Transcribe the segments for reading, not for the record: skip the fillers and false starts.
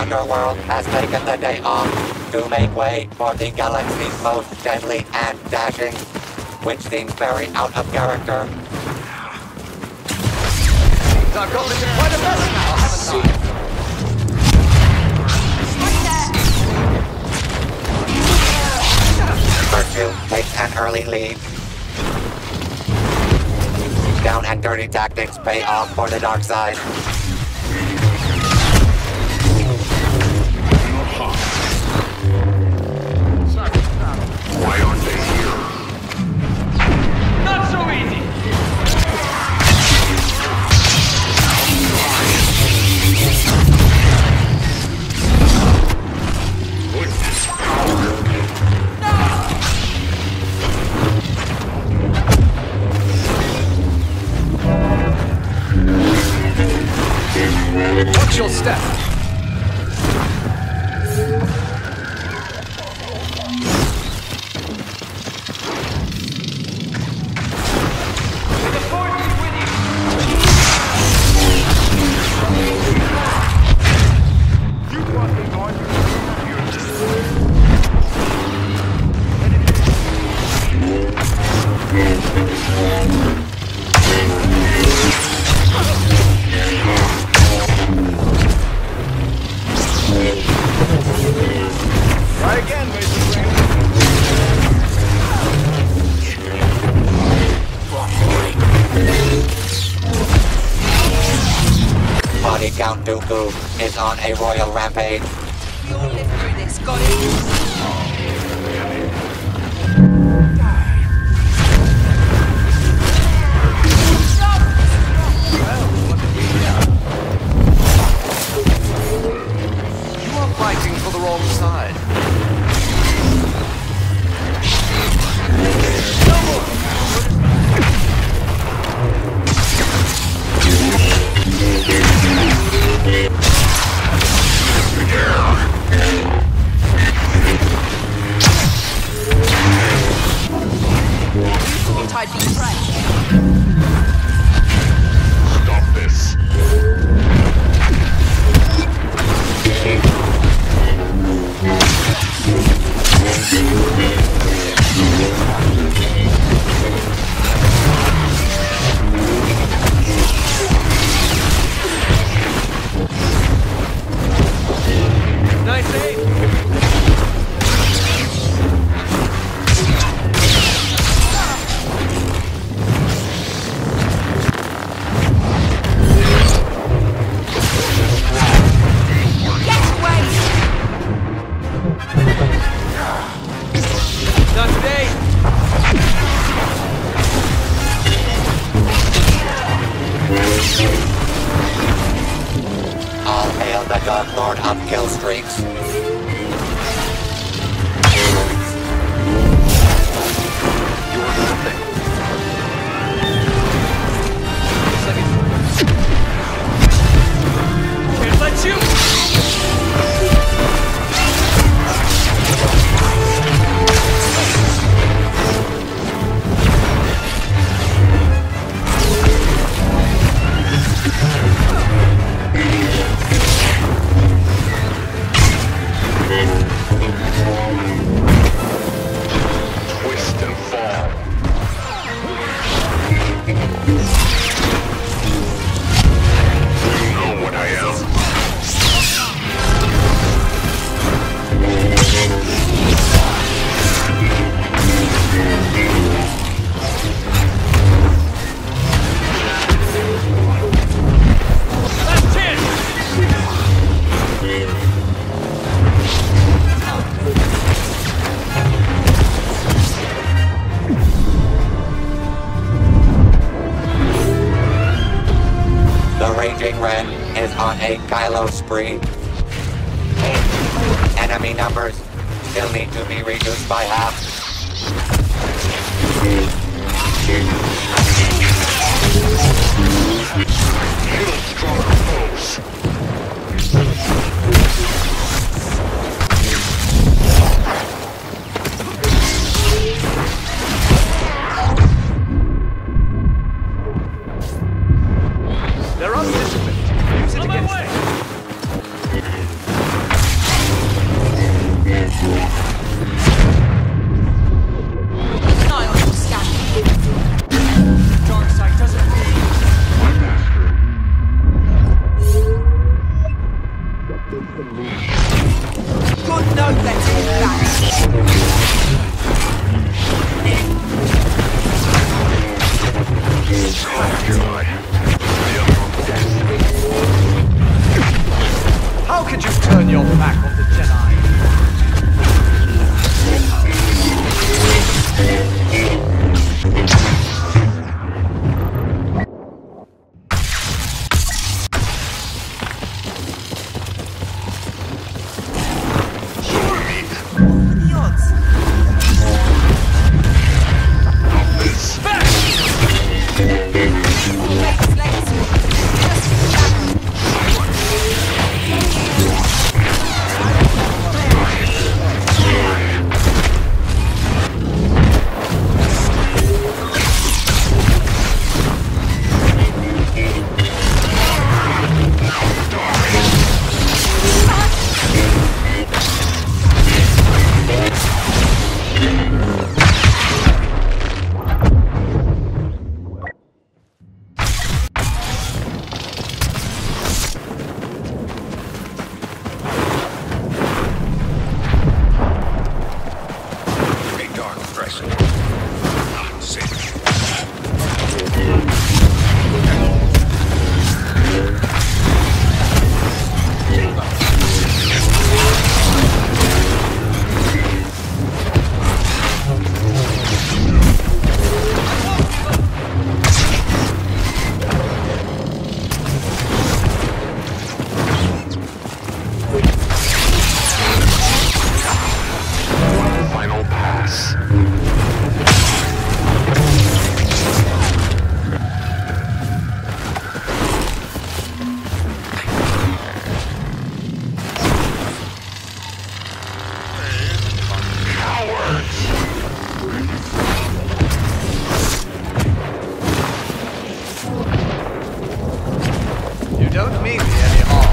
underworld has taken the day off to make way for the galaxy's most deadly and dashing, which seems very out of character. I've got this in quite a mess now, haven't I? Virtue takes an early lead. Down and dirty tactics pay off for the dark side. Why aren't they here? Not so easy! Goodness power! Watch your step! Try again, Mason Green. Body Count Dooku is on a royal rampage. We all live through this, got it? You are fighting for the wrong side. Tide being fresh. Stop this. Nice aim! Not today! All hail the Dark Lord of Kill Streaks. You're nothing. Looks like Can't let you! Twist and fall. You know what I am. Last chance! The Raging Ren is on a Kylo spree. Enemy numbers still need to be reduced by half. Kill stronger foes. They're undisciplined. Use it against them. Final pass. You don't mean me any harm.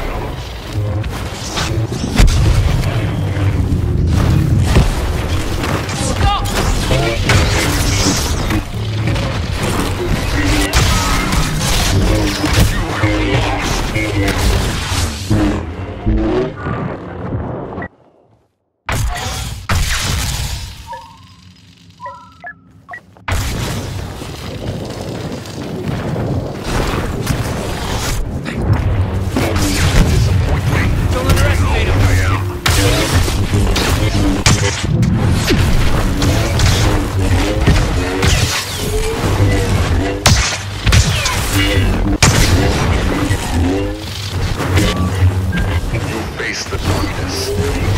Don't underestimate him. You face the darkness.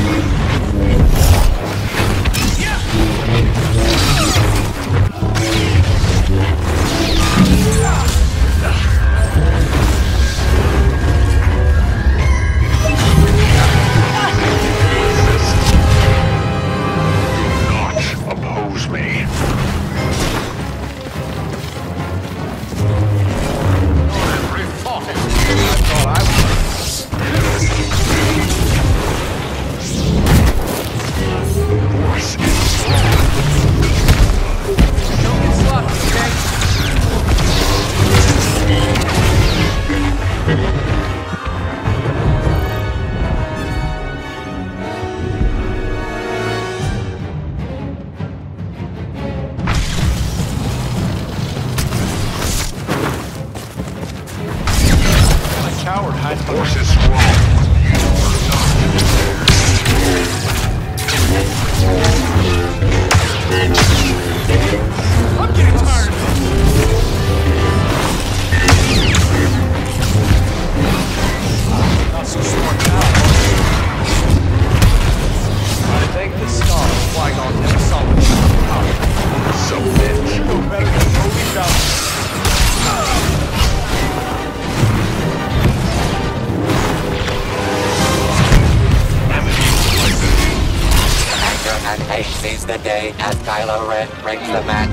Resist. Do not oppose me. Force is strong. Don't get sloppy, okay? My coward hides behind Force is strong. I'm getting tired of it. Not so smart now. I think the star Qui-Gon never saw me. So bitch. You know better than to leave out. Anger and hate seize the day as Kylo Ren brings the match.